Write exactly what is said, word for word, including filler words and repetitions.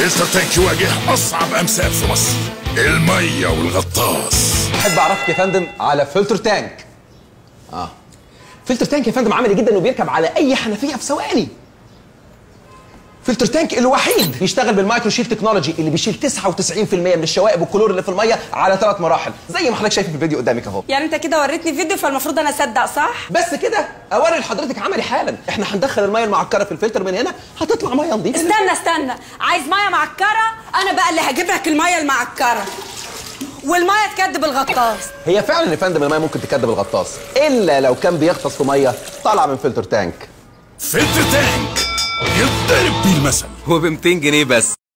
فلتر تانك يواجه اصعب امثال في مصر، الميه والغطاس. احب اعرفك يا فندم على فلتر تانك. اه فلتر تانك يا فندم عملي جدا وبيركب على اي حنفيه في ثواني. فلتر تانك الوحيد بيشتغل بالمايكرو شيل تكنولوجي اللي بيشيل تسعة وتسعين في المية من الشوائب والكلور اللي في الميه على ثلاث مراحل، زي ما حضرتك شايف في الفيديو قدامك اهو. يعني انت كده وريتني فيديو فالمفروض انا اصدق صح؟ بس كده اوري لحضرتك عملي حالا. احنا هندخل الميه المعكره في الفلتر من هنا، هتطلع ميه نظيفه. استنى استنى، عايز ميه معكره؟ انا بقى اللي هجيب لك الميه المعكره، والميه تكدب الغطاس. هي فعلا يا فندم الميه ممكن تكدب الغطاس، الا لو كان بيغطس في ميه طالعه من فلتر تانك. فلتر تانك يتضرب بيه المثل وب ميتين جنيه بس.